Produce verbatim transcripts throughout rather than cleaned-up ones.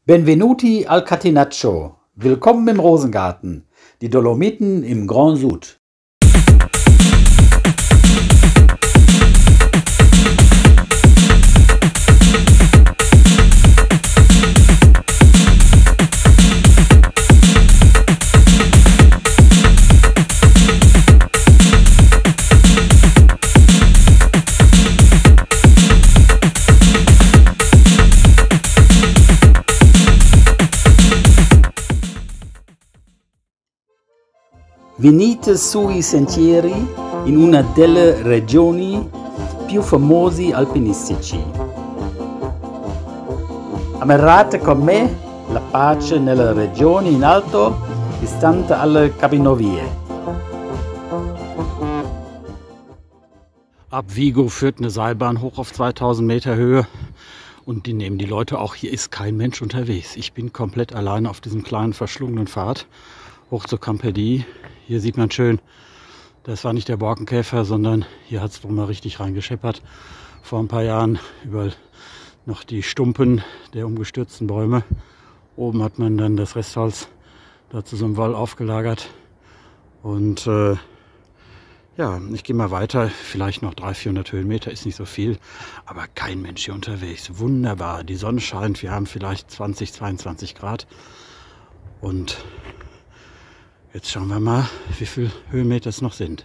Benvenuti al Catenaccio. Willkommen im Rosengarten. Die Dolomiten im Grand Sud. Venite sui sentieri in una delle regioni più famosi alpinistici. Ammirate con me la pace nelle regioni in alto, distante alle Cabinovie. Ab Vigo führt eine Seilbahn hoch auf zweitausend Meter Höhe und die nehmen die Leute auch. Hier ist kein Mensch unterwegs. Ich bin komplett alleine auf diesem kleinen verschlungenen Pfad hoch zur Campedi. Hier sieht man schön, das war nicht der Borkenkäfer, sondern hier hat es drum mal richtig reingescheppert. Vor ein paar Jahren überall noch die Stumpen der umgestürzten Bäume. Oben hat man dann das Restholz da zu so einem Wall aufgelagert. Und äh, ja, ich gehe mal weiter. Vielleicht noch dreihundert, vierhundert Höhenmeter, ist nicht so viel. Aber kein Mensch hier unterwegs. Wunderbar, die Sonne scheint. Wir haben vielleicht zwanzig, zweiundzwanzig Grad. Und jetzt schauen wir mal, wie viele Höhenmeter es noch sind.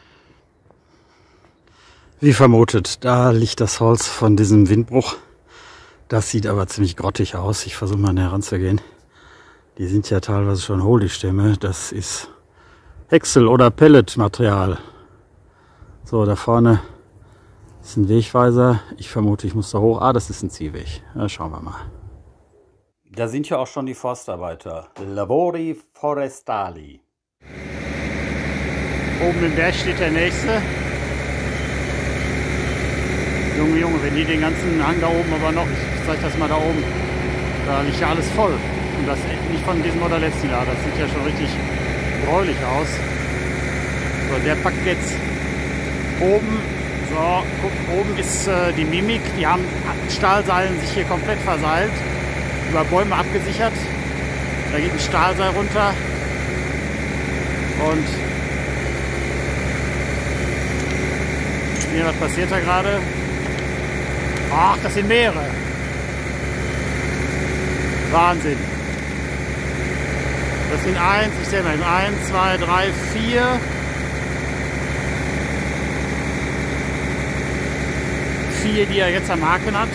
Wie vermutet, da liegt das Holz von diesem Windbruch. Das sieht aber ziemlich grottig aus. Ich versuche mal näher ranzugehen. Die sind ja teilweise schon hohl, die Stämme. Das ist Häcksel- oder Pelletmaterial. So, da vorne ist ein Wegweiser. Ich vermute, ich muss da hoch. Ah, das ist ein Ziehweg. Ja, schauen wir mal. Da sind ja auch schon die Forstarbeiter. Lavori forestali. Oben im Berg steht der nächste. Junge, Junge, wenn die den ganzen Hang da oben aber noch, ich zeige das mal da oben, da liegt ja alles voll. Und das nicht von diesem oder letzten Jahr, das sieht ja schon richtig gräulich aus. So, der packt jetzt oben, so, guck, oben ist äh, die Mimik, die haben Stahlseilen sich hier komplett verseilt. Über Bäume abgesichert. Da geht ein Stahlseil runter. Und hier, was passiert da gerade? Ach, das sind mehrere. Wahnsinn. Das sind eins, ich sehe mal, eins, zwei, drei, vier. Vier, die er jetzt am Haken hat.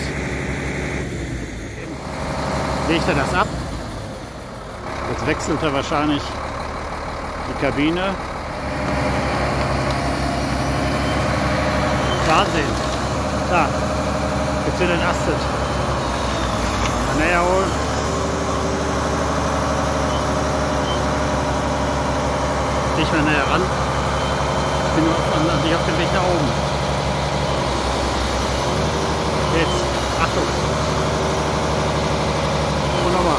Legt er das ab. Jetzt wechselt er wahrscheinlich die Kabine. Wahnsinn. Da. Jetzt wird entastet. Mal näher holen. Nicht mehr näher ran. Ich bin nur auf, nicht auf dem Weg nach oben. Jetzt. Achtung. Nochmal.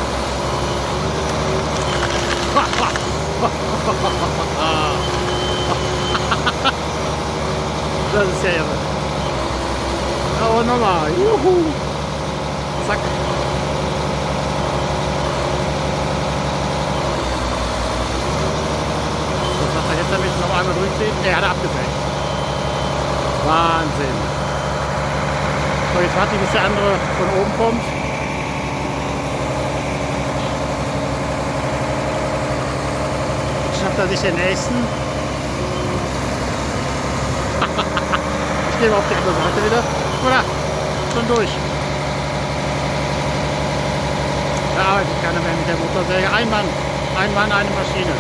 Das ist ja irre. Oh, nochmal. Juhu. Zack. Was macht er jetzt damit? Noch einmal durchziehen? Er hat abgesägt. Wahnsinn. So, jetzt warte ich, bis der andere von oben kommt. Schnappt er sich den nächsten. Ich gehe mal auf die andere Seite wieder. Oder? Schon durch. Da arbeitet keiner mehr mit der Motorsäge. Ein Mann. Ein Mann, eine Maschine.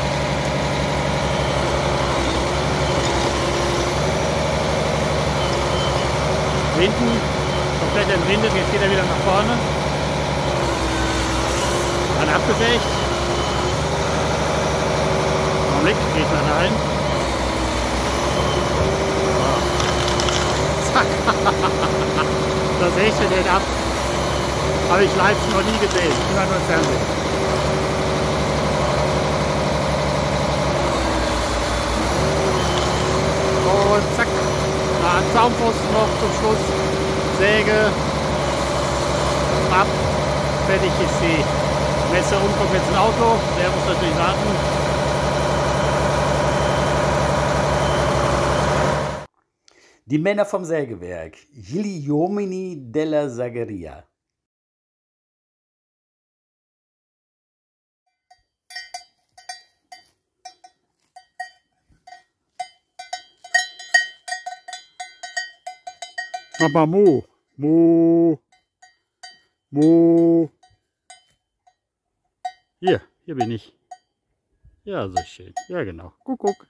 Hinten komplett entwindet. Jetzt geht er wieder nach vorne. Dann abgesägt. Blick, geht mal rein. Zack. Da sehe ich den ab. Habe ich live noch nie gesehen. Immer nur im Fernsehen. Und zack. Da ein Zaunpfosten noch zum Schluss. Säge. Ab. fertig ist die Messe rum, kommt jetzt ein Auto, der muss natürlich warten. Die Männer vom Sägewerk, Gli uomini della Sagheria. Aber Mo, Mo, Mo. Hier, hier bin ich. Ja, so schön. Ja, genau. Guck, guck.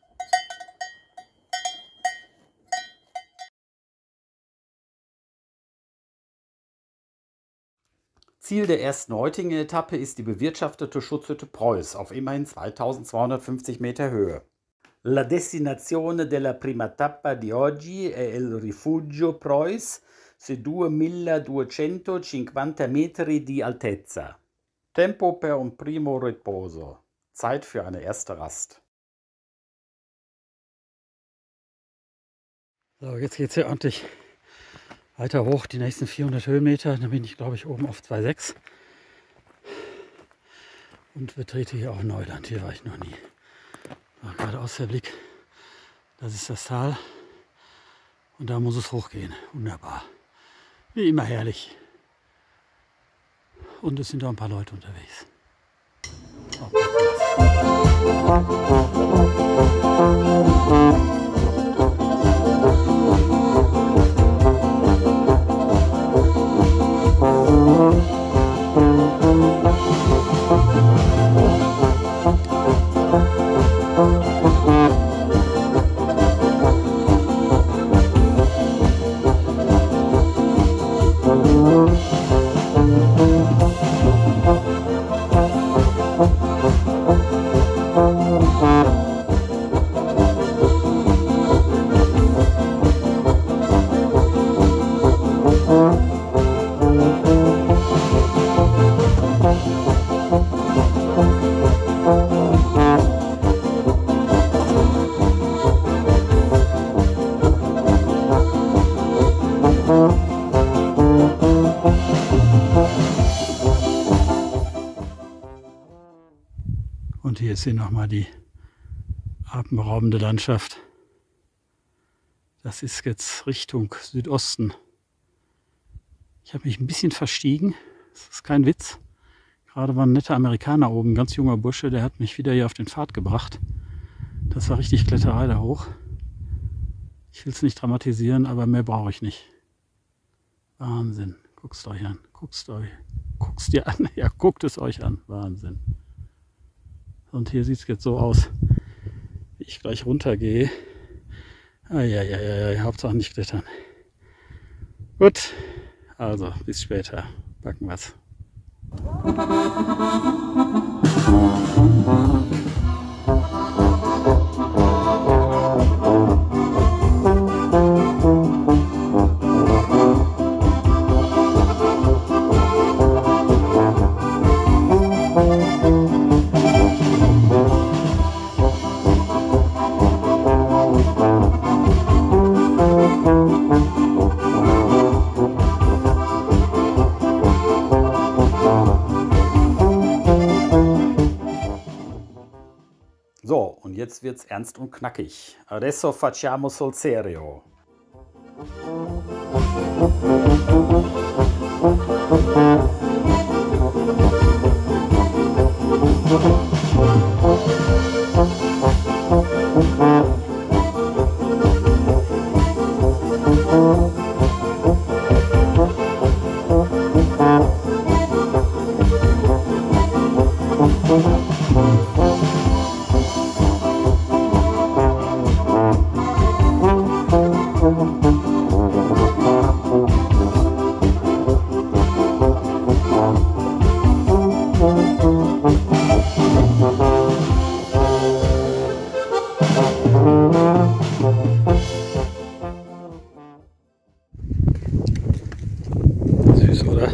Ziel der ersten heutigen Etappe ist die bewirtschaftete Schutzhütte Preuß auf immerhin zweitausendzweihundertfünfzig Meter Höhe. La destinazione della prima tappa di oggi è il rifugio Preuß su duemiladuecentocinquanta metri di altezza. Tempo per un primo riposo. Zeit für eine erste Rast. So, jetzt geht es hier ordentlich weiter hoch, die nächsten vierhundert Höhenmeter. Dann bin ich, glaube ich, oben auf zwei Komma sechs und betrete hier auch Neuland. Hier war ich noch nie. War geradeaus der Blick. Das ist das Tal und da muss es hochgehen. Wunderbar. Wie immer herrlich. Und es sind auch ein paar Leute unterwegs. Und hier ist hier nochmal die atemberaubende Landschaft. Das ist jetzt Richtung Südosten. Ich habe mich ein bisschen verstiegen. Das ist kein Witz. Gerade war ein netter Amerikaner oben, ein ganz junger Bursche, der hat mich wieder hier auf den Pfad gebracht. Das war richtig Kletterei da hoch. Ich will es nicht dramatisieren, aber mehr brauche ich nicht. Wahnsinn. Guckt's euch an. Guckt's euch. Guckt's dir an. Ja, guckt es euch an. Wahnsinn. Und hier sieht es jetzt so aus, wie ich gleich runtergehe. Eieiei, Hauptsache nicht klettern. Gut, also bis später. Backen was. So, und jetzt wird's ernst und knackig. Adesso facciamo sul serio. Süß, oder?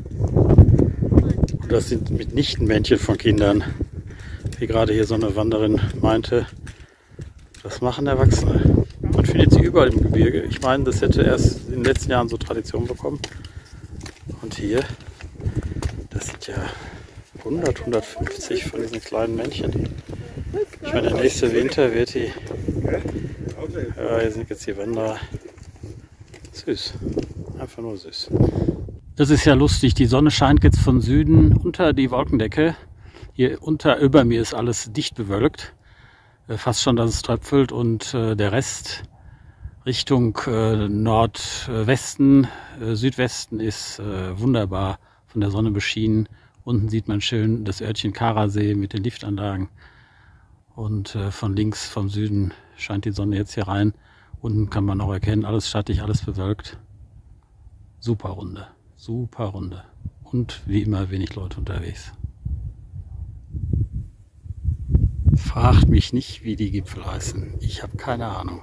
Und das sind mitnichten Männchen von Kindern, wie gerade hier so eine Wanderin meinte. Das machen Erwachsene. Man findet sie überall im Gebirge. Ich meine, das hätte erst in den letzten Jahren so Tradition bekommen. Und hier, das sind sind ja hundert, hundertfünfzig von diesen kleinen Männchen. Ich meine, der nächste Winter wird die... Ja, hier sind jetzt die Wanderer. Süß. Einfach nur süß. Das ist ja lustig. Die Sonne scheint jetzt von Süden unter die Wolkendecke. Hier unter, über mir ist alles dicht bewölkt. Fast schon, dass es tröpfelt, und der Rest Richtung Nordwesten, Südwesten ist wunderbar von der Sonne beschienen. Unten sieht man schön das Örtchen Karasee mit den Liftanlagen. Und von links, vom Süden, scheint die Sonne jetzt hier rein. Unten kann man auch erkennen, alles schattig, alles bewölkt. Super Runde, super Runde. Und wie immer wenig Leute unterwegs. Fragt mich nicht, wie die Gipfel heißen. Ich habe keine Ahnung.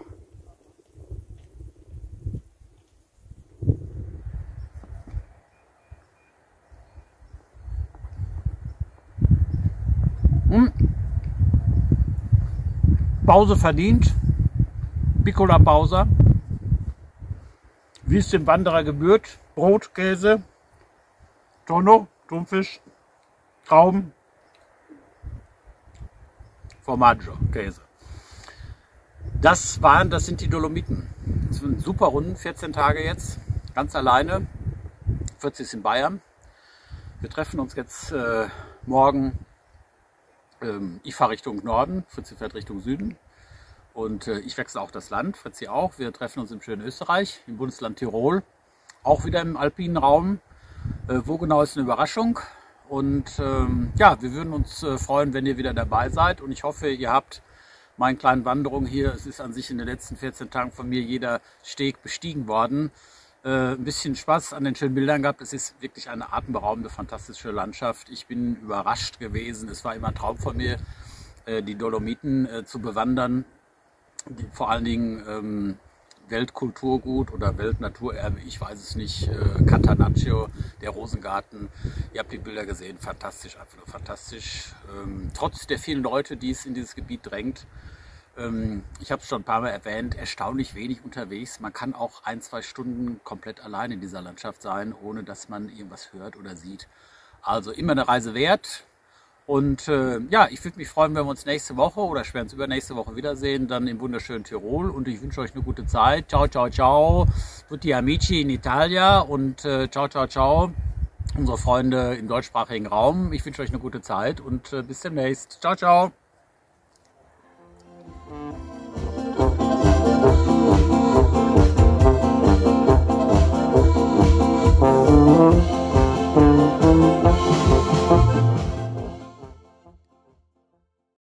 Hm. Pause verdient. Piccola Pausa. Wie es dem Wanderer gebührt. Brot, Käse, Tonno, Thunfisch, Trauben, Formaggio, Käse. Das waren, das sind die Dolomiten. Das sind super Runden, vierzehn Tage jetzt, ganz alleine. vierzig ist in Bayern. Wir treffen uns jetzt äh, morgen. Ähm, ich fahre Richtung Norden, Fritzi fährt Richtung Süden. Und äh, ich wechsle auch das Land, Fritzi auch. Wir treffen uns im schönen Österreich, im Bundesland Tirol. Auch wieder im alpinen Raum. Äh, wo genau ist eine Überraschung. Und ähm, ja, wir würden uns äh, freuen, wenn ihr wieder dabei seid. Und ich hoffe, ihr habt meine kleinen Wanderungen hier. Es ist an sich in den letzten vierzehn Tagen von mir jeder Steg bestiegen worden. Äh, ein bisschen Spaß an den schönen Bildern gehabt. Es ist wirklich eine atemberaubende, fantastische Landschaft. Ich bin überrascht gewesen. Es war immer ein Traum von mir, äh, die Dolomiten äh, zu bewandern. Die, vor allen Dingen ähm, Weltkulturgut oder Weltnaturerbe, ich weiß es nicht, äh, Catanaccio, der Rosengarten, ihr habt die Bilder gesehen, fantastisch, einfach nur fantastisch. Ähm, trotz der vielen Leute, die es in dieses Gebiet drängt, ähm, ich habe es schon ein paar Mal erwähnt, erstaunlich wenig unterwegs. Man kann auch ein, zwei Stunden komplett allein in dieser Landschaft sein, ohne dass man irgendwas hört oder sieht. Also immer eine Reise wert. Und äh, ja, ich würde mich freuen, wenn wir uns nächste Woche oder spätestens übernächste Woche wiedersehen, dann im wunderschönen Tirol. Und ich wünsche euch eine gute Zeit. Ciao, ciao, ciao. Tutti amici in Italia und äh, ciao, ciao, ciao. Unsere Freunde im deutschsprachigen Raum. Ich wünsche euch eine gute Zeit und äh, bis demnächst. Ciao, ciao.